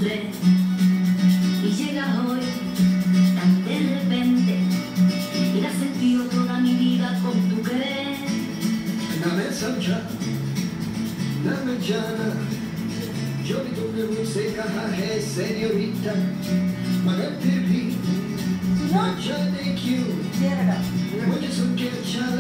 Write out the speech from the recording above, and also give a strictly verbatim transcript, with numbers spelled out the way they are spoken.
encontré y llegas hoy tan de repente y la has sentido toda mi vida con tu querer. Dame sancha, dame jana, yo vi tu que se caja है señorita, मगर फिर भी ना जाने क्यों मुझे सुन के अच्छा